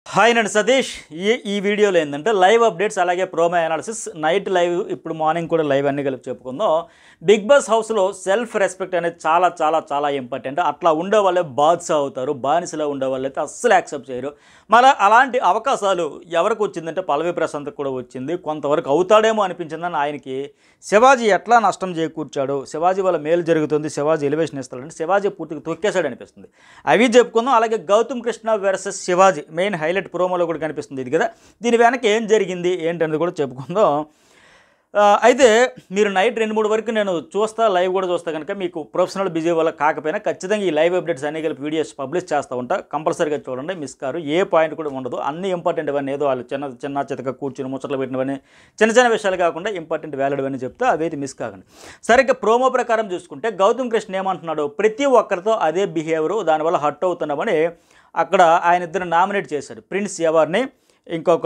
Hi నేను సతీష్. ఈ వీడియోలో ఏంటంటే లైవ్ అప్డేట్స్ అలాగే ప్రోమో అనాలిసిస్, నైట్ లైవ్, ఇప్పుడు మార్నింగ్ కూడా లైవ్ అన్ని కలిపి చెప్పుకుందాం. బిగ్ బాస్ హౌస్లో సెల్ఫ్ రెస్పెక్ట్ అనేది చాలా చాలా చాలా ఇంపార్టెంట్. అట్లా ఉండే వాళ్ళే బాద్స్ అవుతారు, బానిసలో ఉండే వాళ్ళు అయితే అస్సలు యాక్సెప్ట్ చేయరు. మళ్ళీ అలాంటి అవకాశాలు ఎవరికి వచ్చిందంటే పల్లవి ప్రశాంత్కి కూడా వచ్చింది. కొంతవరకు అవుతాడేమో అనిపించిందని ఆయనకి శివాజీ ఎట్లా నష్టం చేకూర్చాడు, శివాజీ వల్ల మేలు జరుగుతుంది, శివాజీ ఎలివేషన్ ఇస్తాడంటే శివాజీ పూర్తిగా తొక్కేశాడు అనిపిస్తుంది. అవి చెప్పుకుందాం. అలాగే Gautam Krishna versus Shivaji main highlight ప్రోమోలో కూడా కనిపిస్తుంది ఇది కదా. దీని వెనక ఏం జరిగింది ఏంటనేది కూడా చెప్పుకుందాం. అయితే మీరు నైట్ 2-3 వరకు నేను చూస్తా, లైవ్ కూడా చూస్తా. కనుక మీకు ప్రొఫెషనల్ బిజీ వల్ల కాకపోయినా ఖచ్చితంగా ఈ లైవ్ అప్డేట్స్ అన్ని కలిపి వీడియోస్ పబ్లిష్ చేస్తూ ఉంటా. కంపల్సరీగా చూడండి, మిస్ కారు. ఏ పాయింట్ కూడా ఉండదు. అన్ని ఇంపార్టెంట్ ఇవన్నీ, ఏదో వాళ్ళు చిన్న చితక కూర్చుని ముచ్చట్లు పెట్టినవన్నీ చిన్న విషయాలు కాకుండా ఇంపార్టెంట్ వ్యాలిడ్ అని చెప్తే అవేది మిస్ కాకండి. సరిగ్గా ప్రోమో ప్రకారం చూసుకుంటే గౌతమ్ కృష్ణ ఏమంటున్నాడు, ప్రతి ఒక్కరితో అదే బిహేవియరు, దానివల్ల హర్ట్ అవుతున్నామని అక్కడ ఆయన ఇద్దరు నామినేట్ చేశాడు. ప్రిన్స్ ఎవరిని, ఇంకొక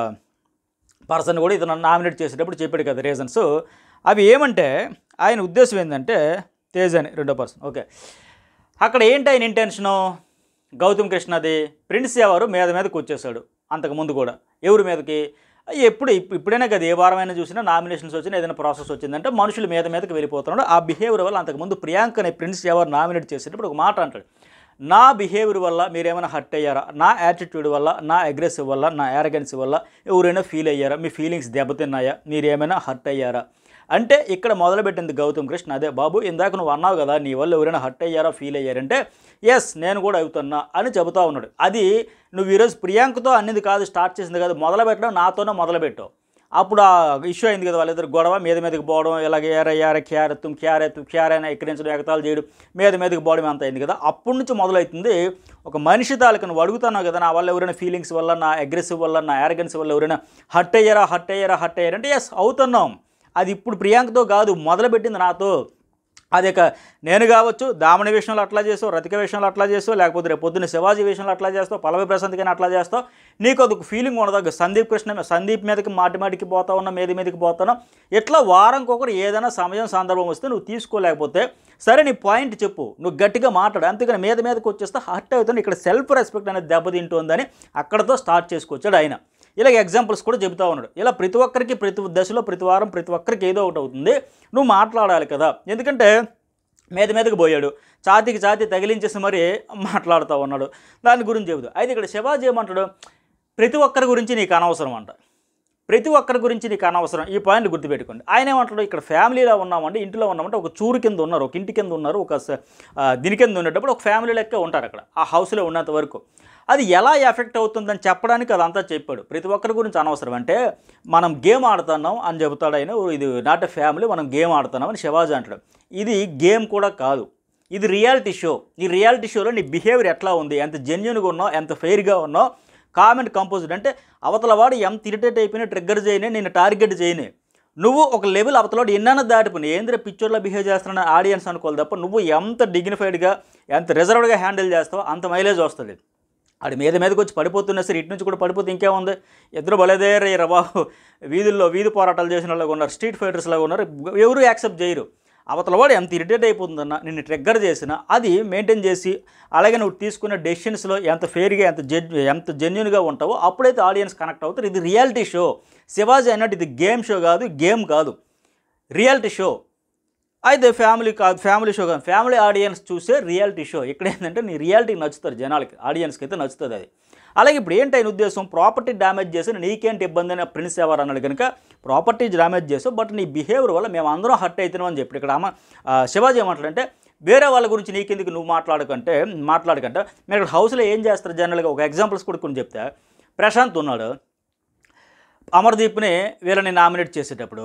పర్సన్ కూడా ఇతను నామినేట్ చేసేటప్పుడు చెప్పాడు కదా రీజన్స్. అవి ఏమంటే ఆయన ఉద్దేశం ఏంటంటే తేజ్ అని రెండో పర్సన్. ఓకే, అక్కడ ఏంటి ఆయన ఇంటెన్షను, గౌతమ్ కృష్ణది ప్రిన్స్ ఎవరు మీదకి వచ్చేసాడు. అంతకుముందు కూడా ఎవరి మీదకి, ఇప్పుడైనా కదా ఏ వారమైనా చూసినా నామినేషన్స్ వచ్చినా ఏదైనా ప్రాసెస్ వచ్చిందంటే మనుషులు మీదకి వెళ్ళిపోతున్నాడు. ఆ బిహేవియర్ వల్ల అంతకుముందు ప్రియాంకని ప్రిన్స్ ఎవరు నామినేట్ చేసేటప్పుడు ఒక మాట అంటాడు, నా బిహేవియర్ వల్ల మీరేమైనా హర్ట్ అయ్యారా, నా యాటిట్యూడ్ వల్ల, నా అగ్రెసివ్ వల్ల, నా యారగెన్స్ వల్ల ఎవరైనా ఫీల్ అయ్యారా, మీ ఫీలింగ్స్ దెబ్బతిన్నాయా, మీరు ఏమైనా హర్ట్ అయ్యారా అంటే ఇక్కడ మొదలుపెట్టింది గౌతమ్ కృష్ణ. అదే బాబు ఇందాక నువ్వు అన్నావు కదా నీ వల్ల ఎవరైనా హర్ట్ అయ్యారా, ఫీల్ అయ్యారంటే ఎస్ నేను కూడా అవుతున్నా అని చెబుతా ఉన్నాడు. అది నువ్వు ఈరోజు ప్రియాంకతో అన్నిది కాదు, స్టార్ట్ చేసింది కాదు, మొదలుపెట్టడం నాతోనే మొదలుపెట్టావు. అప్పుడు ఆ ఇష్యూ అయింది కదా, వాళ్ళిద్దరు గొడవ, మీదకి పోవడం, ఇలాగ ఏర క్యారైనా ఎక్కిరించడం, ఎగతాలు చేయడం, మీదకి పోవడం అంత అయింది కదా. అప్పటి నుంచి మొదలవుతుంది ఒక మనిషి తాలూకు నువ్వు అడుగుతున్నావు కదా, నా వల్ల ఎవరైనా ఫీలింగ్స్ వల్ల, నా అగ్రెసివ్ వల్ల, నా యారగెన్స్ వల్ల ఎవరైనా హర్ట్ అయ్యారంటే ఎస్ అవుతున్నాం. అది ఇప్పుడు ప్రియాంకతో కాదు, మొదలుపెట్టింది నాతో. అదే నేను కావచ్చు, దామిని విషయంలో అట్లా చేస్తావు, రతిక విషయంలో అట్లా చేస్తావు, లేకపోతే రేపు పొద్దున్న శివాజీ విషయంలో అట్లా చేస్తావు, పల్లవి ప్రశాంత్ కానీ అట్లా చేస్తావు. నీకు అదొక ఫీలింగ్ ఉండదు. సందీప్ మీదకి మాటికి పోతా ఉన్నా, మీదకి పోతాను. ఇట్లా వారంకొకరు ఏదైనా సమయం సందర్భం వస్తే నువ్వు తీసుకోలేకపోతే సరే నీ పాయింట్ చెప్పు, నువ్వు గట్టిగా మాట్లాడు. అంతేగాని మీదకి వచ్చేస్తే హర్ట్ అవుతుంది. ఇక్కడ సెల్ఫ్ రెస్పెక్ట్ అనేది దెబ్బతింటుందని అక్కడతో స్టార్ట్ చేసుకొచ్చాడు ఆయన. ఇలాగ ఎగ్జాంపుల్స్ కూడా చెబుతూ ఉన్నాడు. ఇలా ప్రతి ఒక్కరికి ప్రతి దశలో ప్రతి వారం ప్రతి ఒక్కరికి ఏదో ఒకటి అవుతుంది. నువ్వు మాట్లాడాలి కదా, ఎందుకంటే మీదకి పోయాడు, ఛాతీ తగిలించేసి మరీ మాట్లాడుతూ ఉన్నాడు. దాని గురించి చెబుతూ అయితే ఇక్కడ శివాజీ ఏమంటాడు, ప్రతి ఒక్కరి గురించి నీకు అనవసరం అంట, ప్రతి ఒక్కరి గురించి నీకు అనవసరం. ఈ పాయింట్ గుర్తుపెట్టుకోండి. ఆయన ఏమంటాడు, ఇక్కడ ఫ్యామిలీలో ఉన్నామంటే, ఇంట్లో ఉన్నామంటే ఒక చూరు కింద ఉన్నారు, ఒక ఇంటి కింద ఉన్నారు, ఒక దీని కింద ఉండేటప్పుడు ఒక ఫ్యామిలీ లెక్క ఉంటారు అక్కడ ఆ హౌస్లో ఉన్నంత వరకు. అది ఎలా ఎఫెక్ట్ అవుతుందని చెప్పడానికి అదంతా చెప్పాడు. ప్రతి ఒక్కరి గురించి అనవసరం అంటే మనం గేమ్ ఆడుతున్నాం అని చెబుతాడు ఆయన. ఇది నాట్ ఎ ఫ్యామిలీ, మనం గేమ్ ఆడుతున్నాం అని శివాజీ అంటాడు. ఇది గేమ్ కూడా కాదు, ఇది రియాలిటీ షో. ఈ రియాలిటీ షోలో నీ బిహేవియర్ ఎట్లా ఉంది, ఎంత జెన్యూన్గా ఉన్నావు, ఎంత ఫెయిర్గా ఉన్నావు, కామెంట్ కంపోజ్డ్ అంటే అవతల వాడు ఎంత ఇరిటేట్ అయిపోయినా ట్రిగ్గర్ చేయని, నేను టార్గెట్ చేయని, నువ్వు ఒక లెవెల్ అవతలవాడు ఎన్నైనా దాటిపోయి ఏంద్ర పిక్చర్లో బిహేవ్ చేస్తున్నాను ఆడియన్స్ అనుకోవాలి తప్ప, నువ్వు ఎంత డిగ్నిఫైడ్గా ఎంత రిజర్వ్డ్గా హ్యాండిల్ చేస్తావో అంత మైలేజ్ వస్తుంది. ఆడి మీదకి వచ్చి పడిపోతున్నా సరే, ఇటు నుంచి కూడా పడిపోతే ఇంకేముంది, ఇద్దరు బలేదేరే బాబు, వీధి పోరాటాలు చేసిన వాళ్ళగా ఉన్నారు, స్ట్రీట్ ఫైటర్స్ లాగా ఉన్నారు, ఎవరు యాక్సెప్ట్ చేయరు. అవతల వాడు ఎంత ఇరిటేట్ అయిపోతుందన్నా, నిన్ను ట్రిగ్గర్ చేసినా అది మెయింటైన్ చేసి, అలాగే నువ్వు తీసుకున్న డెసిషన్స్లో ఎంత ఫెయిర్గా ఎంత జెన్యూన్గా ఉంటావో అప్పుడైతే ఆడియన్స్ కనెక్ట్ అవుతారు. ఇది రియాలిటీ షో. శివాజీ అన్నట్టు ఇది గేమ్ షో కాదు, గేమ్ కాదు, రియాలిటీ షో. అయితే ఫ్యామిలీ కాదు, ఫ్యామిలీ షో కాదు, ఫ్యామిలీ ఆడియన్స్ చూసే రియాలిటీ షో. ఇక్కడ ఏంటంటే నీ రియాలిటీ నచ్చుతారు జనాలకి, ఆడియన్స్కి అయితే నచ్చుతుంది అది. అలాగే ఇప్పుడు ఏంటి ఆయన ఉద్దేశం, ప్రాపర్టీ డ్యామేజ్ చేసి నీకేంటి ఇబ్బంది అని ప్రిన్స్ ఎవరు అన్నాడు కనుక, ప్రాపర్టీ డ్యామేజ్ చేసావు బట్ నీ బిహేవియర్ వల్ల మేము అందరం హర్ట్ అవుతున్నాం అని చెప్పి ఇక్కడ శివాజీ ఏమంటాడంటే, వేరే వాళ్ళ గురించి నీకెందుకు నువ్వు మాట్లాడకంటే మీరు ఇక్కడ హౌస్లో ఏం చేస్తారు జనరల్గా. ఒక ఎగ్జాంపుల్స్ కూడా కొన్ని చెప్తే, ప్రశాంత్ ఉన్నాడు, అమర్దీప్ని వీళ్ళని నామినేట్ చేసేటప్పుడు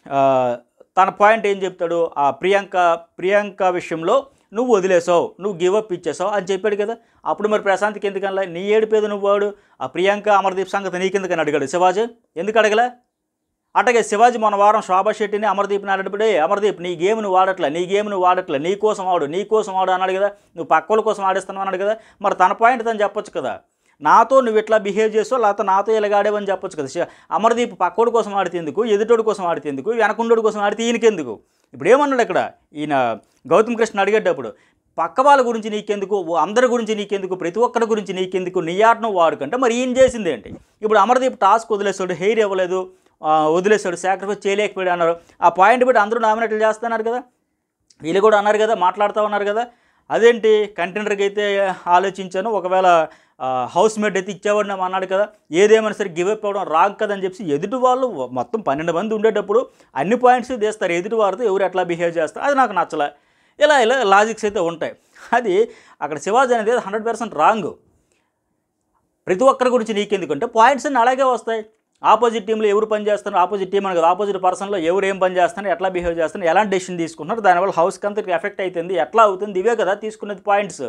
తన పాయింట్ ఏం చెప్తాడు, ఆ ప్రియాంక విషయంలో నువ్వు వదిలేసావు, నువ్వు గివప్ ఇచ్చేసావు అని చెప్పాడు కదా. అప్పుడు మరి ప్రశాంత్కి ఎందుకనలా, నీ ఏడిపేది నువ్వు వాడు, ఆ ప్రియాంక అమర్దీప్ సంగతి నీకెందుకని అడిగాడు శివాజీ, ఎందుకు అడగలే? అట్లాగే శివాజీ మన వారం శోభా శెట్టిని అమర్దీప్ని ఆడేటప్పుడే, అమర్దీప్ నీ గేమ్ నువ్వు వాడట్లే, నీ కోసం ఆడు అన్నాడు కదా, నువ్వు పక్కల కోసం ఆడేస్తున్నావు అన్నాడు కదా. మరి తన పాయింట్ తను చెప్పొచ్చు కదా, నాతో నువ్వు ఇట్లా బిహేవ్ చేసావు, లేకపోతే నాతో ఇలాగాడేవని చెప్పొచ్చు కదా. అమర్దీప్ పక్కోడి కోసం ఆడితే ఎందుకు, ఎదుటోడి కోసం ఆడితే ఎందుకు, వెనకుండోడి కోసం ఆడితే ఈయనకెందుకు? ఇప్పుడు ఏమన్నాడు అక్కడ ఈయన గౌతమ్ కృష్ణ అడిగేటప్పుడు, పక్క వాళ్ళ గురించి నీకెందుకు, అందరి గురించి నీకెందుకు, ప్రతి ఒక్కరి గురించి నీకెందుకు, నీ ఆట నువ్వు వాడుకుంటే మరి ఈయన చేసింది ఏంటి? ఇప్పుడు అమర్దీప్ టాస్క్ వదిలేస్తాడు, హెయిర్ ఇవ్వలేదు, వదిలేస్తాడు, సాక్రిఫైస్ చేయలేకపోయాడు అన్నారు. ఆ పాయింట్ బట్టి అందరూ నామినేట్లు చేస్తున్నారు కదా, వీళ్ళు కూడా అన్నారు కదా, మాట్లాడుతూ ఉన్నారు కదా. అదేంటి కంటెండర్కి అయితే ఆలోచించాను, ఒకవేళ హౌస్ మేట్ అయితే ఇచ్చేవాడిని అన్నాడు కదా, ఏదేమైనా సరే గివ్ అప్ అవ్వడం రాంగ్ కదని చెప్పి ఎదుటి వాళ్ళు మొత్తం 12 మంది ఉండేటప్పుడు అన్ని పాయింట్స్ తీస్తారు, ఎదుటి వారితో ఎవరు ఎట్లా బిహేవ్ చేస్తారు, అది నాకు నచ్చలే. ఇలా లాజిక్స్ అయితే ఉంటాయి. అది అక్కడ శివాజీ అనేది 100% రాంగ్. ప్రతి ఒక్కరి గురించి నీకెందుకంటే పాయింట్స్ అన్నీ అలాగే వస్తాయి. ఆపోజిట్ టీంలో ఎవరు పని చేస్తున్నారు, ఆపోజిట్ టీం అని కదా, ఆపోజిట్ పర్సన్లో ఎవరు ఏం పని చేస్తున్నారు, ఎట్లా బిహేవ్ చేస్తున్నారు, ఎలాంటి డెసిషన్ తీసుకుంటున్నారు, దానివల్ల హౌస్కి అంతటికి ఎఫెక్ట్ అవుతుంది, ఎట్లా అవుతుంది, ఇవే కదా తీసుకునేది పాయింట్స్.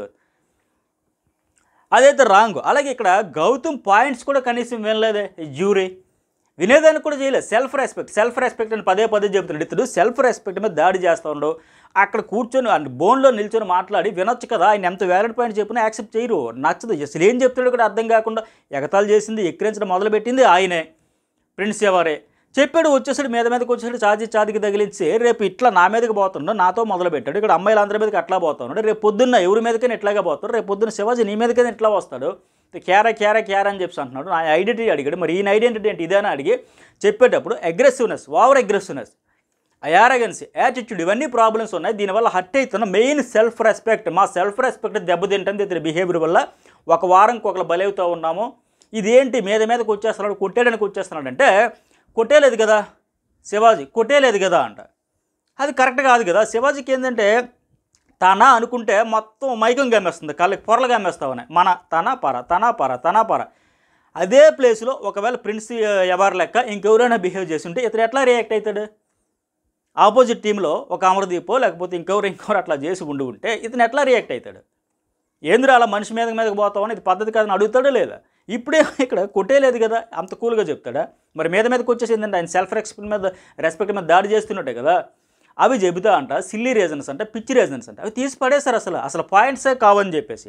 అదైతే రాంగ్. అలాగే ఇక్కడ గౌతమ్ పాయింట్స్ కూడా కనీసం వినలేదే, జ్యూరీ వినేదానికి కూడా చేయలేదు. సెల్ఫ్ రెస్పెక్ట్ అని పదే చెబుతున్నాడు. ఇతడు సెల్ఫ్ రెస్పెక్ట్ మీద దాడి చేస్తూ ఉండవు. అక్కడ కూర్చొని బోన్లో నిల్చొని మాట్లాడి వినొచ్చు కదా, ఆయన ఎంత వ్యాలిడ్ పాయింట్ చెప్పినా యాక్సెప్ట్ చేయరు, నచ్చదు. అసలు ఏం చెప్తాడో కూడా అర్థం కాకుండా ఎగతాలు చేసింది, ఎక్కిరించడం మొదలుపెట్టింది ఆయనే, ప్రిన్స్ ఎవరే చెప్పాడు. వచ్చేసాడు, మీదకి వచ్చేసాడు, చాతికి తగిలించి రేపు ఇట్లా నా మీదకి పోతున్నాడు, నాతో మొదలుపెట్టాడు. ఇక్కడ అమ్మాయిలందరి మీదకి అట్లా పోతున్నాడు, రేపు పొద్దున్న ఎవరి మీదకైనా ఇట్లాగే పోతాడు, రేపు పొద్దున్న శివాజీ నీ మీదకైనా ఇట్లా వస్తాడు, క్యారా అని చెప్పి అంటున్నాడు. నా ఐడెంటిటీ అడిగాడు, మరి ఈయన ఐడెంటిటీ ఏంటి ఇదేనా అడిగి చెప్పేటప్పుడు ఓవర్ అగ్రెసివ్నెస్, యారగెన్సీ, యాటిట్యూడ్, ఇవన్నీ ప్రాబ్లమ్స్ ఉన్నాయి. దీనివల్ల హర్ట్ అవుతున్న మెయిన్ సెల్ఫ్ రెస్పెక్ట్, మా సెల్ఫ్ రెస్పెక్ట్ దెబ్బతింటుంది ఇతని బిహేవియర్ వల్ల. ఒక వారంకి ఒకరు బలవుతూ ఉన్నాము, ఇదేంటి మీదకి వచ్చేస్తున్నాడు, కొట్టేయడానికి వచ్చేస్తున్నాడు అంటే, కొట్టేలేదు కదా శివాజీ, కొట్టేలేదు కదా అంట. అది కరెక్ట్ కాదు కదా. శివాజీకి ఏంటంటే తన అనుకుంటే మొత్తం మైకం గమ్మేస్తుంది, కళ్ళకి పొరలు గమ్మేస్తామని, తన పర. అదే ప్లేస్లో ఒకవేళ ప్రిన్స్ ఎవరు లెక్క ఇంకెవరైనా బిహేవ్ చేసి ఉంటే ఇతను ఎట్లా రియాక్ట్ అవుతాడు? ఆపోజిట్ టీంలో ఒక అమర్దీపో లేకపోతే ఇంకెవరు అట్లా చేసి ఉంటే ఇతను ఎట్లా రియాక్ట్ అవుతాడు? ఏంద్ర అలా మనిషి మీదకి పోతామని, ఇది పద్ధతి కాదని అడుగుతాడో లేదా? ఇప్పుడే ఇక్కడ కొట్టేలేదు కదా, అంత కూల్గా చెప్తాడా? మరి మీదకి వచ్చేసి ఏంటంటే ఆయన సెల్ఫ్ రెస్పెక్ట్ మీద దాడి చేస్తున్నట్టే కదా. అవి చెబుతా అంట సిల్లీ రీజన్స్ అంటే, పిచ్చి రీజన్స్ అంటే, అవి తీసి పడేశారు. అసలు పాయింట్సే కావని చెప్పేసి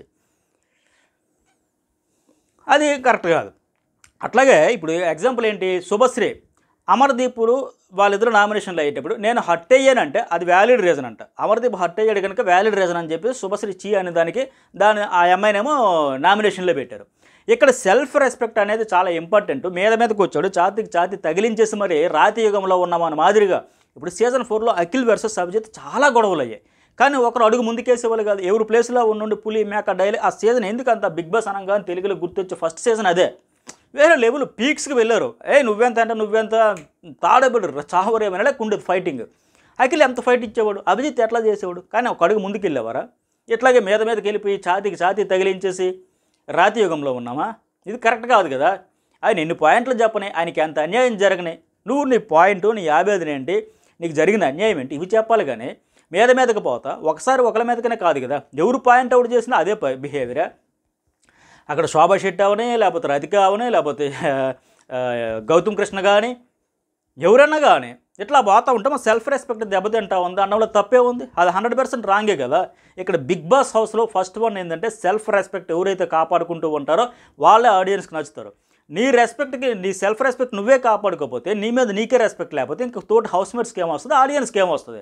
అది కరెక్ట్ కాదు. అట్లాగే ఇప్పుడు ఎగ్జాంపుల్ ఏంటి, శుభశ్రీ అమర్దీపులు వాళ్ళిద్దరు నామినేషన్లు అయ్యేటప్పుడు నేను హర్ట్ అయ్యానంటే అది వ్యాలిడ్ రీజన్ అంట. అమర్దీప్ హర్ట్ అయ్యాడు కనుక వ్యాలిడ్ రీజన్ అని చెప్పి శుభశ్రీ చీ అనే ఆ అమ్మాయినేమో నామినేషన్లో పెట్టారు. ఇక్కడ సెల్ఫ్ రెస్పెక్ట్ అనేది చాలా ఇంపార్టెంట్. మీదకి వచ్చాడు, ఛాతి తగిలించేసి మరి రాతి యుగంలో ఉన్నామని మాదిరిగా. ఇప్పుడు సీజన్ 4లో అఖిల్ వర్సెస్ అభిజిత్ చాలా గొడవలు అయ్యాయి, కానీ ఒకరు అడుగు ముందుకేసేవాళ్ళు కాదు. ఎవరు ప్లేస్లో ఉండి పులి మేక డైలీ ఆ సీజన్ ఎందుకు అంత బిగ్ బాస్ అనగానే తెలుగులో గుర్తొచ్చే ఫస్ట్ సీజన్ అదే. వేరే లెవెల్ పీక్స్కి వెళ్ళారు. నువ్వెంత తాడబడి చావరేమైనా లేక ఉండేది ఫైటింగ్. అఖిల్ ఎంత ఫైట్ ఇచ్చేవాడు, అభిజిత్ ఎట్లా చేసేవాడు, కానీ ఒక అడుగు ముందుకు వెళ్ళేవారా? ఇట్లాగే మీదకి వెళ్ళిపోయి ఛాతి తగిలించేసి రాతి యుగంలో ఉన్నామా? ఇది కరెక్ట్ కాదు కదా. ఆయన ఎన్ని పాయింట్లు చెప్పని, ఆయనకి ఎంత అన్యాయం జరగని, నువ్వు నీ పాయింట్, నీ ఆవేదన ఏంటి, నీకు జరిగిన అన్యాయం ఏంటి, ఇవి చెప్పాలి. కానీ మీదకి పోతా ఒకసారి ఒకళ్ళ మీదకనే కాదు కదా, ఎవరు పాయింట్ అవుట్ చేసినా అదే బిహేవియరా. అక్కడ శోభా శెట్టి అవని, లేకపోతే రతిక అవని, లేకపోతే గౌతమ్ కృష్ణ కానీ ఎవరన్నా కానీ ఇట్లా పోతూ ఉంటే మా సెల్ఫ్ రెస్పెక్ట్ దెబ్బతింటా ఉంది అనడంలో తప్పే ఉంది. అది 100% రాంగే కదా. ఇక్కడ బిగ్ బాస్ హౌస్లో ఫస్ట్ వన్ ఏంటంటే సెల్ఫ్ రెస్పెక్ట్ ఎవరైతే కాపాడుకుంటూ ఉంటారో వాళ్ళే ఆడియన్స్కి నచ్చుతారు. నీ రెస్పెక్ట్కి, నీ సెల్ఫ్ రెస్పెక్ట్ నువ్వే కాపాడుకోకపోతే, నీ మీద నీకే రెస్పెక్ట్ లేకపోతే ఇంక తోటి హౌస్మేట్స్కి ఏమొస్తుంది, ఆడియన్స్కి ఏమొస్తుంది?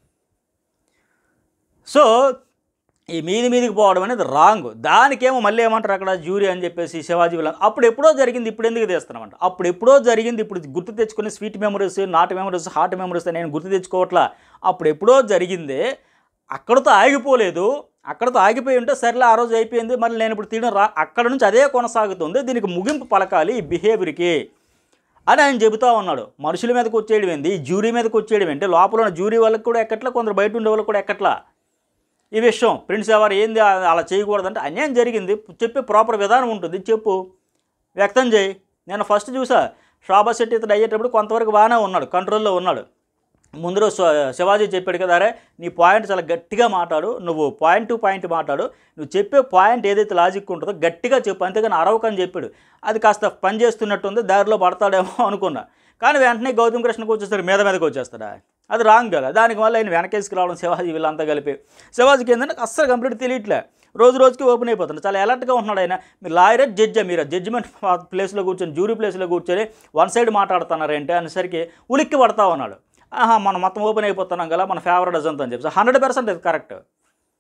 సో ఈ మీదికి పోవడం అనేది రాంగ్. దానికేమో మళ్ళీ ఏమంటారు అక్కడ జ్యూరీ అని చెప్పేసి శివాజీ వీళ్ళ అప్పుడు ఎప్పుడో జరిగింది, ఇప్పుడు ఎందుకు తెస్తున్నామంట. అప్పుడు ఎప్పుడో జరిగింది, ఇప్పుడు గుర్తు తెచ్చుకుని sweet memories, not memories, heart memories నేను గుర్తు తెచ్చుకోవట్లా. అప్పుడు ఎప్పుడో జరిగిందే, అక్కడితో ఆగిపోలేదు. అక్కడితో ఆగిపోయి ఉంటే సరేలే ఆ రోజు అయిపోయింది, మళ్ళీ నేను ఇప్పుడు తీయడం అక్కడ నుంచి అదే కొనసాగుతుంది. దీనికి ముగింపు పలకాలి ఈ బిహేవియర్కి అని ఆయన చెబుతూ ఉన్నాడు. మనుషుల మీదకి వచ్చేయడం ఏంది, జ్యూరీ మీదకి వచ్చేయడం ఏంటి, లోపల ఉన్న జ్యూరీ వాళ్ళకి కూడా ఎక్కట్లా, కొందరు బయట ఉండే వాళ్ళకి కూడా ఎక్కట్లా. ఈ విషయం ప్రిన్స్ ఎవరు ఏంది అలా చేయకూడదంటే, అన్యాయం జరిగింది చెప్పే ప్రాపర్ విధానం ఉంటుంది, చెప్పు, వ్యక్తం చేయి. నేను ఫస్ట్ చూసా శోభా శెట్టి ఇతడు అయ్యేటప్పుడు కొంతవరకు బాగానే ఉన్నాడు, కంట్రోల్లో ఉన్నాడు. ముందు రోజు శివాజీ చెప్పాడు కదా, అరే నీ పాయింట్ చాలా గట్టిగా మాట్లాడు, నువ్వు పాయింట్ టు పాయింట్ మాట్లాడు, నువ్వు చెప్పే పాయింట్ ఏదైతే లాజిక్ ఉంటుందో గట్టిగా చెప్పు, అంతేగాని అరవకని చెప్పాడు. అది కాస్త పని చేస్తున్నట్టుంది, దారిలో పడతాడేమో అనుకున్నా. కానీ వెంటనే గౌతమ్ కృష్ణకు వచ్చేస్తాడు, మీదకి వచ్చేస్తాడా, అది రాంగ్ కదా. దానికి వల్ల ఆయన వెనకేసుకు రావడం శివాజీ వీళ్ళంతా కలిపి. శివాజీకి ఏంటంటే అస్సలు కంప్లీట్ తెలియట్లే, రోజుకి ఓపెన్ అయిపోతుంది, చాలా అలర్ట్గా ఉన్నాడు ఆయన. మీరు లాయరే జడ్జా, మీరు జడ్జిమెంట్ ప్లేస్లో కూర్చొని, జ్యూరీ ప్లేస్లో కూర్చొని వన్ సైడ్ మాట్లాడుతున్నారంటే అనేసరికి ఉలిక్కి పడతా ఉన్నాడు. మనం మొత్తం ఓపెన్ అయిపోతున్నాం కదా, మన ఫేవరెట్ అజంతా అని చెప్పి 100% అది కరెక్ట్.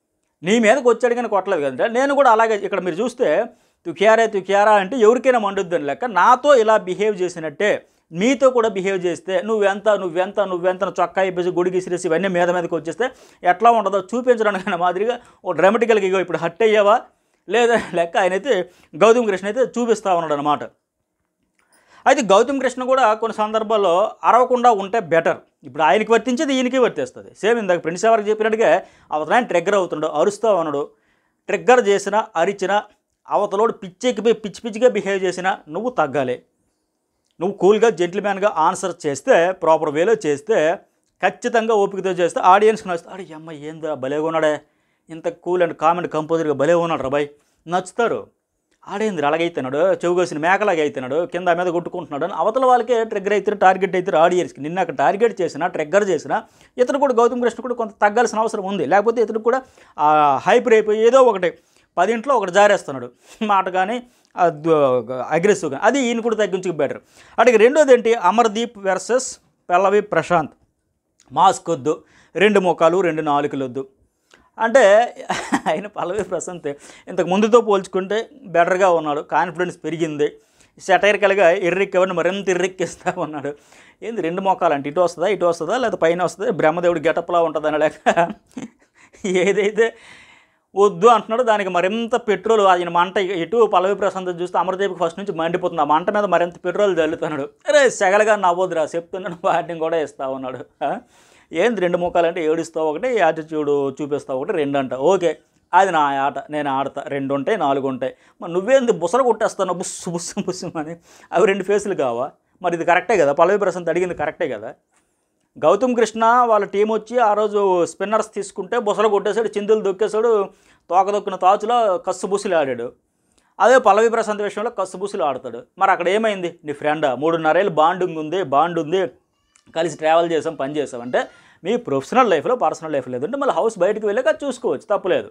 నీ మీదకి వచ్చాడు కానీ కొట్టలేదు కదంటే నేను కూడా అలాగే ఇక్కడ మీరు చూస్తే తుక్యారా అంటే ఎవరికైనా మండుద్దని లెక్క నాతో ఇలా బిహేవ్ చేసినట్టే మీతో కూడా బిహేవ్ చేస్తే నువ్వెంత చొక్కా ఇప్పేసి గుడికి ఇసిరేసి ఇవన్నీ మీదకి వచ్చేస్తే ఎట్లా ఉంటుందో చూపించడానికి మాదిరిగా ఓ డ్రామాటికల్గా ఇగో ఇప్పుడు హట్ అయ్యావా లేదా లెక్క ఆయనైతే గౌతమ్ కృష్ణ అయితే చూపిస్తూ ఉన్నాడు అనమాట. అయితే గౌతమ్ కృష్ణ కూడా కొన్ని సందర్భాల్లో అరవకుండా ఉంటే బెటర్. ఇప్పుడు ఆయనకి వర్తించేది ఈయనకి వర్తిస్తుంది. సేమ్ ఇందాక ప్రిన్స్ ఎవరికి చెప్పినట్టుగా అవతలాయన ట్రిగ్గర్ అవుతున్నాడు, అరుస్తూ ఉన్నాడు. ట్రిగ్గర్ చేసినా అరిచినా అవతలోడు పిచ్చెక్కిపోయి పిచ్చిగా బిహేవ్ చేసినా నువ్వు తగ్గాలి. నువ్వు కూల్గా జెంటిల్మ్యాన్గా ఆన్సర్ చేస్తే, ప్రాపర్ వేలో చేస్తే, ఖచ్చితంగా ఓపికతో చేస్తే ఆడియన్స్కి నచ్చుతాడు. అడే అమ్మ ఏందా భలేగా ఉన్నాడే, ఇంత కూల్ అండ్ కామెంట్ కంపోజర్గా భలే ఉన్నాడు రాబాయ్, నచ్చుతారు. ఆడేంద్ర అలాగైతున్నాడు, చెవుగోసిన మేకలాగా అవుతున్నాడు, కింద మీద కొట్టుకుంటున్నాడు అని అవతల వాళ్ళకే ట్రిగ్గర్ అయితే టార్గెట్ అవుతారు ఆడియన్స్కి. నిన్న అక్కడ టార్గెట్ చేసినా ట్రిగ్గర్ చేసినా ఇతను కూడా గౌతమ్ కృష్ణ కూడా కొంత తగ్గాల్సిన అవసరం ఉంది. లేకపోతే ఇతను కూడా హైపర్ అయిపోయి ఏదో ఒకటి 10 ఒకటి జారేస్తున్నాడు మాట కానీ అగ్రెసివ్ కానీ, అది ఈయన కూడా తగ్గించుకు బెటర్. అటుకి రెండోది ఏంటి, అమర్దీప్ వర్సెస్ పల్లవి ప్రశాంత్. మాస్క్ వద్దు, 2 ముఖాలు 2 నాలుకలు వద్దు అంటే ఆయన పల్లవి ప్రశాంత్ ఇంతకు ముందుతో పోల్చుకుంటే బెటర్గా ఉన్నాడు, కాన్ఫిడెన్స్ పెరిగింది, సెటైరికల్గా ఎర్రెక్కేవాడిని మరింత ఎర్రెక్కిస్తూ ఉన్నాడు. ఏంది 2 ముఖాలు అంటే ఇటు వస్తుందా లేదా పైన వస్తుంది, బ్రహ్మదేవుడు గెటప్లా ఉంటుంది అని లేక ఏదైతే వద్దు అంటున్నాడు దానికి మరింత పెట్రోల్ ఆయన మంట. ఇటు పల్లవి ప్రశాంత్ చూస్తే అమర్దీప్కి ఫస్ట్ నుంచి మండిపోతుంది, ఆ మంట మీద మరింత పెట్రోల్ చల్లుతున్నాడు. అరే సెగలగా నవ్వద్దురా చెప్తున్నాడు, వాటిని కూడా ఇస్తూ ఉన్నాడు. ఏంది 2 ముఖాలంటే ఏడుస్తావు ఒకటి, యాటిట్యూడ్ చూపిస్తావు ఒకటి, 2 అంట. ఓకే అది నా ఆట, నేను ఆడతా, 2 ఉంటాయి 4 ఉంటాయి. మరి నువ్వేంది బుసలు కొట్టేస్తాను బుస్సు అని, అవి 2 ఫేసులు కావా? మరి ఇది కరెక్టే కదా, పల్లవి ప్రశాంత్ అడిగింది కరెక్టే కదా. గౌతమ్ కృష్ణ వాళ్ళ టీం వచ్చి ఆ రోజు స్పిన్నర్స్ తీసుకుంటే బుసలు కొట్టేశాడు, చిందులు దొక్కేశాడు, తోక దొక్కిన తాచులో కస్సుబుసులు ఆడాడు. అదే పల్లవి ప్రశాంత్ విషయంలో కస్సుబుసులు ఆడతాడు. మరి అక్కడ ఏమైంది, నీ ఫ్రెండ్ 3.5 ఏళ్ళు బాండ్ ఉంది, కలిసి ట్రావెల్ చేసాం, పని చేసాం అంటే మీ ప్రొఫెషనల్ లైఫ్లో పర్సనల్ లైఫ్ లేదంటే మళ్ళీ హౌస్ బయటకు వెళ్ళాక చూసుకోవచ్చు, తప్పులేదు.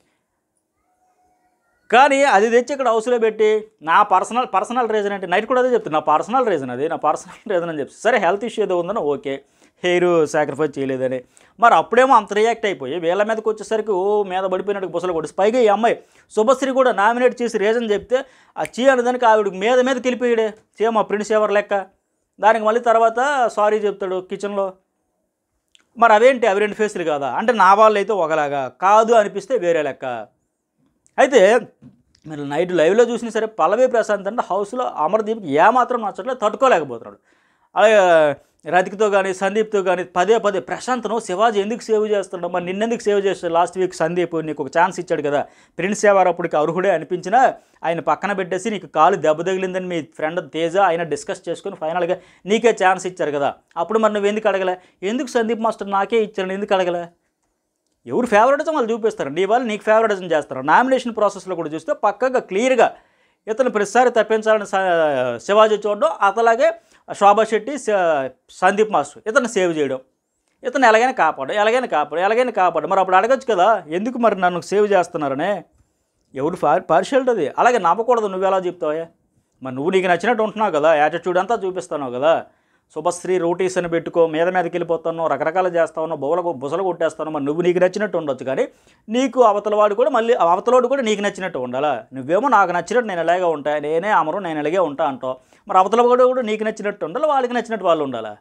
కానీ అది తెచ్చి ఇక్కడ హౌస్లో పెట్టి నా పర్సనల్ రీజన్ అంటే నైట్ కూడా అదే చెప్తాను, నా పర్సనల్ రీజన్ అని చెప్పి సరే హెల్త్ ఇష్యూ ఏదో ఉందని ఓకే, హెయిర్ సాక్రిఫైస్ చేయలేదని. మరి అప్పుడేమో అంత రియాక్ట్ అయిపోయి వీళ్ళ మీదకి వచ్చేసరికి మీద పడిపోయినట్టు బుసలు కొట్టి, పైగా ఈ అమ్మాయి శుభశ్రీ కూడా నామినేట్ చేసి రీజన్ చెప్తే ఆ చీ అనేదానికి ఆవిడకి మీద వెళ్ళిపోయాడే, సేమ్ ఆ ప్రిన్స్ ఎవరు లెక్క. దానికి మళ్ళీ తర్వాత సారీ చెప్తాడు కిచెన్లో. మరి అవేంటి, అవి 2 ఫేసులు కాదా అంటే నా వాళ్ళు అయితే ఒకలాగా, కాదు అనిపిస్తే వేరే లెక్క. అయితే మీరు నైట్ లైవ్లో చూసినా సరే పల్లవి ప్రశాంత్ అంటే హౌస్లో అమర్దీప్కి ఏమాత్రం నచ్చట్లేదు, తట్టుకోలేకపోతున్నాడు. అలాగే రతిక్తో కానీ సందీప్తో కానీ పదే ప్రశాంత్ను శివాజీ ఎందుకు సేవ్ చేస్తున్నాడు, మరి నిన్నెందుకు సేవ్ చేస్తాడు, లాస్ట్ వీక్ సందీప్ నీకు ఒక ఛాన్స్ ఇచ్చాడు కదా, ప్రిన్స్ ఎవరు అప్పటికి అర్హుడే అనిపించినా ఆయన పక్కన పెట్టేసి నీకు కాలు దెబ్బ తగిలిందని మీ ఫ్రెండ్ తేజ ఆయన డిస్కస్ చేసుకుని ఫైనల్గా నీకే ఛాన్స్ ఇచ్చారు కదా, అప్పుడు మరి నువ్వు ఎందుకు అడగలే, ఎందుకు సందీప్ మాస్టర్ నాకే ఇచ్చాడు ఎందుకు అడగలే? ఎవరు ఫేవరెటిజం వాళ్ళు చూపిస్తారు, నీ వాళ్ళు నీకు ఫేవరెటిజం చేస్తారు. నామినేషన్ ప్రాసెస్లో కూడా చూస్తే పక్కగా క్లియర్గా ఇతను ప్రతిసారి తప్పించాలని శివాజీ చూడడం, అతలాగే శోభా శెట్టి సందీప్ మాస్టర్ ఇతను సేవ్ చేయడం, ఇతను ఎలాగైనా కాపాడు. మరి అప్పుడు అడగచ్చు కదా ఎందుకు మరి నన్ను సేవ్ చేస్తున్నారనే, ఎవడు పార్షియాలిటీ అది. అలాగే నవ్వకూడదు, నువ్వు ఎలా చెప్తావా? మరి నువ్వు నీకు నచ్చినట్టు ఉంటున్నావు కదా, యాటిట్యూడ్ అంతా చూపిస్తున్నావు కదా, శుభశ్రీ రోటీస్ అని పెట్టుకో, మీదకి వెళ్ళిపోతాను, రకరకాలు చేస్తాను, బుసలు కొట్టేస్తాను. మరి నువ్వు నీకు నచ్చినట్టు ఉండొచ్చు, కానీ నీకు అవతలవాడు కూడా నీకు నచ్చినట్టు ఉండాలా? నువ్వేమో నాకు నచ్చినట్టు నేను ఎలాగే ఉంటా, నేనే అమరు నేను ఎలాగే ఉంటా అంటావు. మరి అవతలవాడు కూడా నీకు నచ్చినట్టు ఉండాలి, వాళ్ళకి నచ్చినట్టు వాళ్ళు ఉండాలా?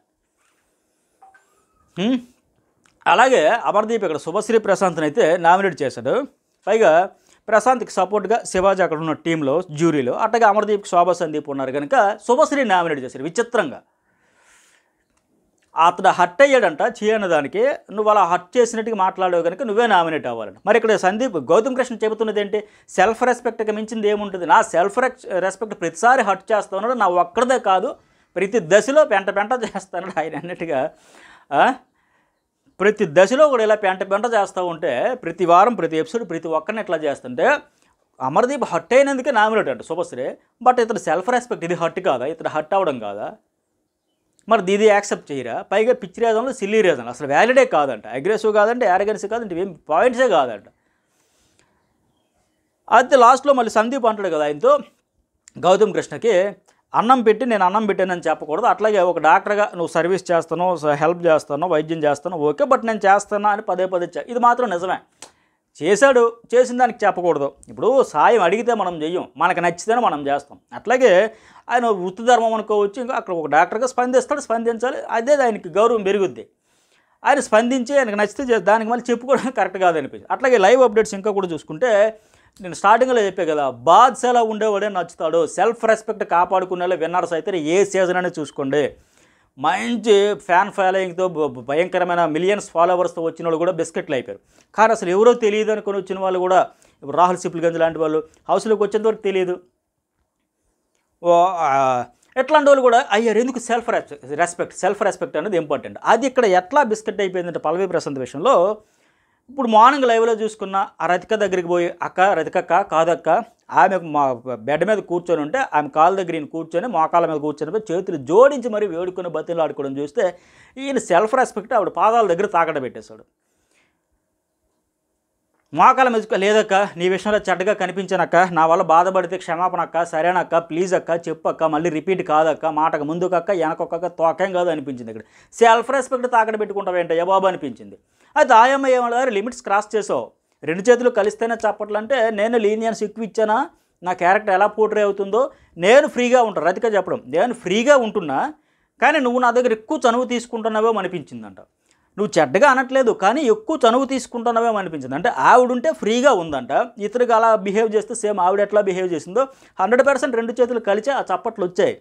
అలాగే అమర్దీప్ ఇక్కడ శుభశ్రీ ప్రశాంత్ని అయితే నామినేట్ చేశాడు. పైగా ప్రశాంత్కి సపోర్ట్గా శివాజీ అక్కడ ఉన్న టీంలో జ్యూరీలో, అట్టగా అమర్దీప్కి శోభా సందీప్ ఉన్నారు కనుక శుభశ్రీ నామినేట్ చేశారు. విచిత్రంగా అతడు హట్ అయ్యాడంట చేయని దానికి, నువ్వు అలా హట్ చేసినట్టుగా మాట్లాడావు కనుక నువ్వే నామినేట్ అవ్వాలంట. మరి ఇక్కడ గౌతమ్ కృష్ణ చెబుతున్నది ఏంటి, సెల్ఫ్ రెస్పెక్ట్కి మించింది ఏముంటుంది, నా సెల్ఫ్ రెస్పెక్ట్ ప్రతిసారి హట్ చేస్తా ఉన్నాడు, నా ఒక్కడదే కాదు ప్రతి దశలో పెంట చేస్తాడు ఆయన అన్నట్టుగా. ప్రతి దశలో కూడా ఇలా పెంట చేస్తూ ఉంటే ప్రతి వారం ప్రతి ఎపిసోడ్ ప్రతి ఒక్కరిని ఎట్లా చేస్తుంటే అమర్దీప్ హట్ అయినందుకే నామినేట్ అంట శుభశ్రీ. బట్ ఇతను సెల్ఫ్ రెస్పెక్ట్, ఇది హట్ కాదా, ఇతను హట్ అవ్వడం కాదా? మరి ఇది యాక్సెప్ట్ చేయరా? పైగా పిచ్చి రీజన్లు సిల్లీ రీజన్ అసలు వ్యాలిడే కాదంట, అగ్రెసివ్ కాదంటే యారగెన్సీ కాదంటే ఏం పాయింట్సే కాదంట. అయితే లాస్ట్లో మళ్ళీ సందీప్ అంటాడు కదా ఆయనతో, గౌతమ్ కృష్ణకి అన్నం పెట్టి నేను అన్నం పెట్టానని చెప్పకూడదు, అట్లాగే ఒక డాక్టర్గా నువ్వు సర్వీస్ చేస్తాను, హెల్ప్ చేస్తాను, వైద్యం చేస్తాను ఓకే, బట్ నేను చేస్తాను అని పదే ఇది మాత్రం నిజమే. చేశాడు, చేసిన దానికి చెప్పకూడదు. ఇప్పుడు సాయం అడిగితే మనం చెయ్యం, మనకు నచ్చితేనే మనం చేస్తాం. అట్లాగే ఆయన వృత్తి ధర్మం అనుకోవచ్చు, ఇంకా అక్కడ ఒక డాక్టర్గా స్పందిస్తాడు, స్పందించాలి, అదే ఆయనకి గౌరవం పెరుగుద్ది. ఆయన స్పందించి ఆయనకు నచ్చితే దానికి మళ్ళీ చెప్పుకోవడం కరెక్ట్ కాదనిపించింది. అట్లాగే లైవ్ అప్డేట్స్ ఇంకా కూడా చూసుకుంటే నేను స్టార్టింగ్లో చెప్పే కదా, బాద్షాలా ఉండేవాడే నచ్చుతాడు. సెల్ఫ్ రెస్పెక్ట్ కాపాడుకునే విన్నర్స్ అయితే ఏ సీజన్ అనేది చూసుకోండి. మంచి ఫ్యాన్ ఫాలోయింగ్తో భయంకరమైన మిలియన్స్ ఫాలోవర్స్తో వచ్చిన వాళ్ళు కూడా బిస్కెట్లు అయిపోయారు. కానీ అసలు ఎవరో తెలియదు అనుకుని వచ్చిన వాళ్ళు కూడా, ఇప్పుడు రాహుల్ సిప్లిగంజ్ లాంటి వాళ్ళు హౌస్లోకి వచ్చేంత వరకు తెలియదు. ఎట్లాంటి వాళ్ళు కూడా అయ్యారు. ఎందుకు? సెల్ఫ్ రెస్పెక్ట్ అనేది ఇంపార్టెంట్. అది ఇక్కడ ఎట్లా బిస్కెట్ అయిపోయిందంటే పల్లవి ప్రశాంత్ విషయంలో, ఇప్పుడు మార్నింగ్ లైవ్లో చూసుకున్న ఆ రతిక దగ్గరికి పోయి, అక్క రతికక్క కాదక్క, ఆమె మా బెడ్ మీద కూర్చొని ఉంటే ఆమె కాళ్ళ దగ్గర ఈయన కూర్చొని మోకాళ్ళ మీద కూర్చొని చేతులు జోడించి మరీ వేడుకుని బతిలు ఆడుకోవడం చూస్తే ఈయన సెల్ఫ్ రెస్పెక్ట్ ఆవిడ పాదాల దగ్గర తాకట పెట్టేశాడు. మోకాళ్ళ మీద లేదక్క, నీ విషయంలో చెడ్డగా కనిపించానక్క, నా వల్ల బాధపడితే క్షమాపణ అక్క, సరేనక్క, ప్లీజ్ అక్క, చెప్పు అక్క, మళ్ళీ రిపీట్ కాదక్క, మాటకు ముందుకక్క వెనకొక్క తోకేం కాదు అనిపించింది. ఇక్కడ సెల్ఫ్ రెస్పెక్ట్ తాకట పెట్టుకుంటావేంటయ్యా బాబు అనిపించింది. అయితే ఆయమ్మ ఏమన్నారు, లిమిట్స్ క్రాస్ చేసావు, 2 చేతులు కలిస్తేనే చప్పట్లంటే నేను లీనియన్స్ ఎక్కువ ఇచ్చానా, నా క్యారెక్టర్ ఎలా పోర్ట్రే అవుతుందో, నేను ఫ్రీగా ఉంటాను. రతిక చెప్పడం, నేను ఫ్రీగా ఉంటున్నా కానీ నువ్వు నా దగ్గర ఎక్కువ చనువు తీసుకుంటున్నావేమో అనిపించిందంట. నువ్వు చెడ్డగా అనట్లేదు కానీ ఎక్కువ చనువు తీసుకుంటున్నావేమో అనిపించింది. అంటే ఆవిడుంటే ఫ్రీగా ఉందంట, ఇతరుగా అలా బిహేవ్ చేస్తే సేమ్ ఆవిడ ఎట్లా బిహేవ్ చేసిందో 100% 2 చేతులు కలిసి ఆ చప్పట్లు వచ్చాయి.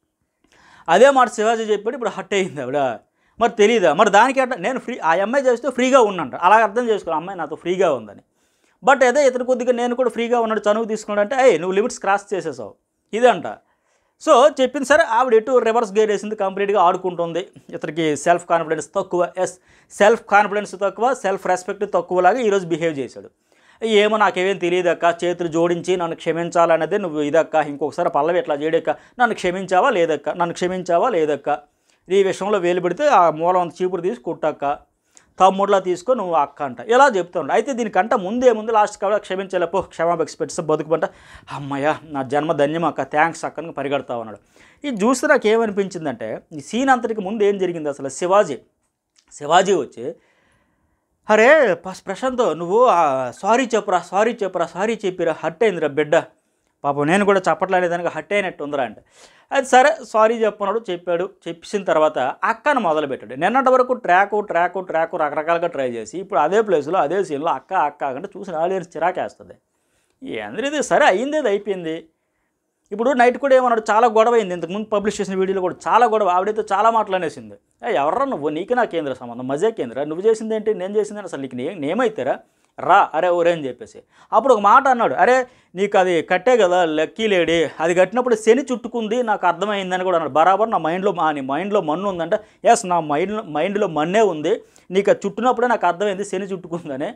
అదే మాట శివాజీ చెప్పాడు, ఇప్పుడు హట్ అయింది ఆవిడ. మరి తెలియదా? మరి దానికి అట్లా నేను ఫ్రీ, ఆ అమ్మాయి చేస్తే ఫ్రీగా ఉన్నంట, అలా అర్థం చేసుకోవాలి అమ్మాయి నాతో ఫ్రీగా ఉందని. బట్ అదే ఇతను కొద్దిగా నేను కూడా ఫ్రీగా ఉన్నాడు, చనువు తీసుకున్నాడు అంటే నువ్వు లిమిట్స్ క్రాస్ చేసేసావు ఇదంట. సో చెప్పింది సరే, ఆవిడ ఎటు రివర్స్ గేర్ వేసింది, కంప్లీట్గా ఆడుకుంటుంది. ఇతనికి సెల్ఫ్ కాన్ఫిడెన్స్ తక్కువ, సెల్ఫ్ కాన్ఫిడెన్స్ తక్కువ, సెల్ఫ్ రెస్పెక్ట్ తక్కువలాగా ఈరోజు బిహేవ్ చేశాడు. ఏమో నాకేమేం తెలియదక్క, చేతులు జోడించి నన్ను క్షమించాలనేదే నువ్వు ఇదక్క, ఇంకొకసారి పల్లవి ఎట్లా చేయడక్క, నన్ను క్షమించావా లేదక్క, నన్ను క్షమించావా లేదక్క, ఈ విషయంలో వేలు పెడితే ఆ మూలం చీపురు తీసి కుట్టక్క, తమ్ముడులా తీసుకో నువ్వు అక్క అంట, ఇలా చెప్తాడు. అయితే దీనికంట ముందేముంది, లాస్ట్ కాబట్టి క్షమించలేపో, క్షమాపణ ఎక్స్పెక్ట్స్ బతుకుమంట, అమ్మయ్య నా జన్మ ధన్యం అక్క, థ్యాంక్స్ అక్కని పరిగెడతావు అన్నాడు. ఇది చూస్తే నాకు ఏమనిపించిందంటే, ఈ సీన్ అంతటికి ముందు ఏం జరిగింది అసలు, శివాజీ వచ్చి అరే ప్రశాంత్ నువ్వు సారీ చెప్పిరా, హట్ అయిందిరా బిడ్డ, పాపం నేను కూడా చెప్పట్లేదానికి హట్ అయినట్టు ఉందిరా అంటే, అది సరే సారీ చెప్పన్నాడు, చెప్పిన తర్వాత అక్కను మొదలుపెట్టాడు. నిన్నటి వరకు ట్రాకు రకరకాలుగా ట్రై చేసి ఇప్పుడు అదే ప్లేస్లో అదే సీన్లో అక్క అంటే చూసిన ఆడియన్స్ చిరాకేస్తుంది. అందరిది సరే అయ్యింది, అయిపోయింది. ఇప్పుడు నైట్ కూడా ఏమన్నాడు, చాలా గొడవ అయింది, ఇంతకుముందు పబ్లిష్ చేసిన వీడియోలో కూడా చాలా గొడవ, ఆవిడైతే చాలా మాటలు అనేసింది. ఎవర్రా నువ్వు, నీకు నా కేంద్ర సంబంధం, మజా కేంద్ర, నువ్వు చేసింది ఏంటి, నేను చేసింది అసలు నీకు నేమైతారా రా, అరే ఒరే అని చెప్పేసి. అప్పుడు ఒక మాట అన్నాడు, అరే నీకు అది కట్టే కదా లక్కీ లేడీ, అది కట్టినప్పుడు శని చుట్టుకుంది నాకు అర్థమైందని కూడా అన్నాడు. బరాబర్ నా మైండ్లో మన్ను ఉందంట, ఎస్ నా మైండ్లో మన్నే ఉంది, నీకు అది చుట్టినప్పుడే నాకు అర్థమైంది శని చుట్టుకుందని,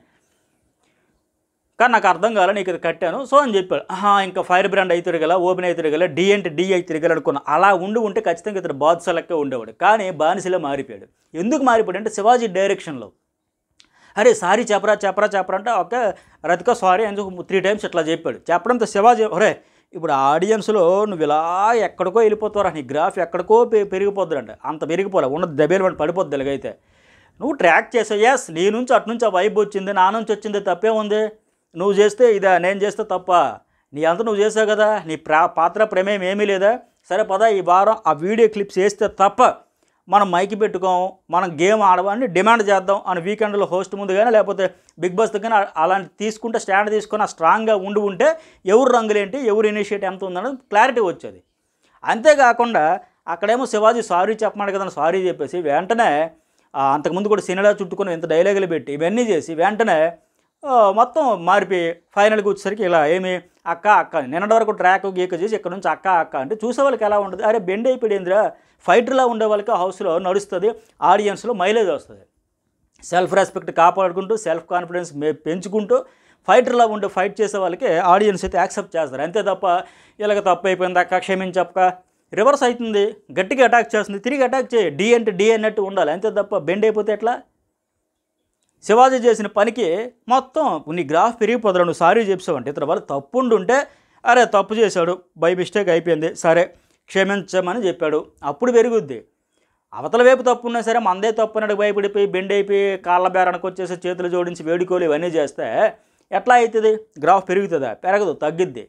కానీ నాకు అర్థం కాలే, నీకు అది కట్టాను సో అని చెప్పాడు. ఇంకా ఫైర్ బ్రాండ్ అయితే తిరగల, ఓపెన్ అయితే తిరగల, డి అంటే డి అయితే తిరగల అనుకున్నా. అలా ఉంటే ఖచ్చితంగా ఇతను బాద్షాలకే ఉండేవాడు, కానీ బానిసలో మారిపోయాడు. ఎందుకు మారిపోయాడు అంటే శివాజీ డైరెక్షన్లో, అరే సారీ చెప్పరా అంటే ఓకే రతిక సారీ అని 3 times ఇట్లా చెప్పాడు. చెప్పడంతో శివాజీ ఒరే ఇప్పుడు ఆడియన్స్లో నువ్వు ఇలా ఎక్కడికో వెళ్ళిపోతావురా, నీ గ్రాఫ్ ఎక్కడికో పెరిగిపోద్దురంట, అంత పెరిగిపోలే, ఉన్నది దెబ్బలు పడి పడిపోద్ది ఇలాగైతే. నువ్వు ట్రాక్ చేసావు, ఎస్ నీ నుంచి అటు నుంచి ఆ వైబ్ వచ్చింది, నా నుంచి వచ్చింది, తప్పే ఉంది, నువ్వు చేస్తే ఇదా, నేను చేస్తే తప్ప, నీ అంతా నువ్వు చేసావు కదా, నీ పాత్ర ప్రమేయం ఏమీ లేదా, సరే పద ఈ వారం ఆ వీడియో క్లిప్స్ వేస్తే తప్ప మనం మైకి పెట్టుకోం, మనం గేమ్ ఆడవాన్ని డిమాండ్ చేద్దాం అని వీకెండ్లో హోస్ట్ ముందు కానీ లేకపోతే బిగ్ బాస్ కానీ అలాంటి తీసుకుంటే స్టాండ్ తీసుకొని స్ట్రాంగ్గా ఉంటే ఎవరు రంగులేంటి, ఎవరు ఇనిషియేటివ్ ఎంత ఉందని క్లారిటీ వచ్చేది. అంతేకాకుండా అక్కడేమో శివాజీ సారీ చెప్పమన్నాడు కదా, సారీ చెప్పేసి వెంటనే అంతకుముందు కూడా సినిమా చుట్టుకొని ఇంత డైలాగులు పెట్టి ఇవన్నీ చేసి వెంటనే మొత్తం మారిపోయి ఫైనల్కి వచ్చేసరికి ఇలా ఏమి అక్క నిన్నటి వరకు ట్రాక్ గీక చేసి ఇక్కడ నుంచి అక్క అంటే చూసే వాళ్ళకి ఎలా ఉంటుంది, అరే బెండ్ అయిపోయిందిరా, ఫైటర్లా ఉండే వాళ్ళకి హౌస్లో నడుస్తుంది, ఆడియన్స్లో మైలేజ్ వస్తుంది. సెల్ఫ్ రెస్పెక్ట్ కాపాడుకుంటూ సెల్ఫ్ కాన్ఫిడెన్స్ పెంచుకుంటూ ఫైటర్లా ఉండే ఫైట్ చేసే వాళ్ళకి ఆడియన్స్ అయితే యాక్సెప్ట్ చేస్తారు. అంతే తప్ప ఇలాగ తప్పు అయిపోయింది అక్క క్షమించక్క, రివర్స్ అవుతుంది, గట్టిగా అటాక్ చేస్తుంది, తిరిగి అటాక్ చేయి, డి అంటే డి అన్నట్టు ఉండాలి. అంతే తప్ప బెండ్ అయిపోతే ఎట్లా? శివాజీ చేసిన పనికి మొత్తం నీ గ్రాఫ్ పెరిగిపోతాడు, నువ్వు సారీ చెప్పావంటే ఇతర వాళ్ళు తప్పుండుంటే అరే తప్పు చేశాడు బై మిస్టేక్ అయిపోయింది సరే క్షమించమని చెప్పాడు, అప్పుడు పెరుగుద్ది. అవతల వైపు తప్పు ఉన్నా సరే మందే తప్పు అన్నట్టు భయపడిపోయి బెండ్ అయిపోయి కాళ్ళ బేరానికి వచ్చేసి చేతులు జోడించి వేడుకోలు ఇవన్నీ చేస్తే ఎట్లా అవుతుంది? గ్రాఫ్ పెరుగుతుందా? పెరగదు, తగ్గిద్ది.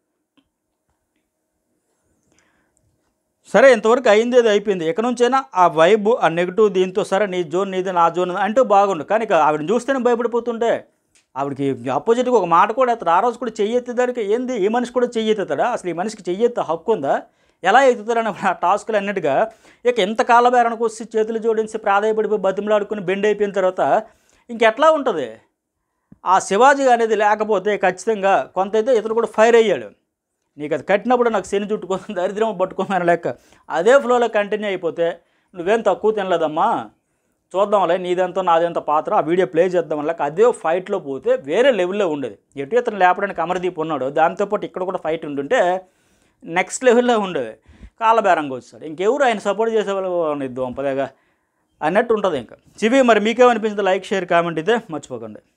సరే ఇంతవరకు అయింది, అది అయిపోయింది. ఇక నుంచైనా ఆ వైబ్, ఆ నెగిటివ్ దీంతో సరే నీ జోన్ నీది, నా జోన్ అంటూ బాగుండు. కానీ ఇక ఆవిడని చూస్తేనే భయపడిపోతుంటే, ఆవిడకి ఆపోజిట్గా ఒక మాట కూడా ఎత్తాడు. ఆ రోజు కూడా చెయ్యెత్తేదానికి ఏంది, ఈ మనిషి కూడా చెయ్యెత్తుతాడా? అసలు ఈ మనిషికి చెయ్యెత్తే హక్కు ఉందా? ఎలా ఎత్తుతారని ఆ టాస్కులు అన్నిటిగా ఇక ఎంత కాలబేరానికి వచ్చి చేతులు జోడించి ప్రాధాయపడిపోయి బతిమలాడుకుని బెండ్ అయిపోయిన తర్వాత ఇంకెట్లా ఉంటుంది? ఆ శివాజీ అనేది లేకపోతే ఖచ్చితంగా కొంత అయితే ఇతను కూడా ఫైర్ అయ్యాడు. నీకు అది కట్టినప్పుడు నాకు శని చుట్టుకొని దరిద్రం పట్టుకోమని లెక్క. అదే ఫ్లోలో కంటిన్యూ అయిపోతే నువ్వేం తక్కువ తినలేదమ్మా, చూద్దాంలే నీదెంతో నాదెంత పాత్ర, ఆ వీడియో ప్లే చేద్దాం లెక్క అదే ఫైట్లో పోతే వేరే లెవెల్లో ఉండేది. ఎటు ఇతను లేపడానికి అమర్దీప్ ఉన్నాడు, దాంతోపాటు ఇక్కడ కూడా ఫైట్ ఉంటుంటే నెక్స్ట్ లెవెల్లో ఉండేది. కాలబేరంగా వచ్చాడు, ఇంకెవరు ఆయన సపోర్ట్ చేసేవాళ్ళు ఇద్దాం పదేగా అన్నట్టు ఉంటుంది. ఇంకా చివి మరి మీకేమనిపించింది? లైక్, షేర్, కామెంట్ అయితే మర్చిపోకండి.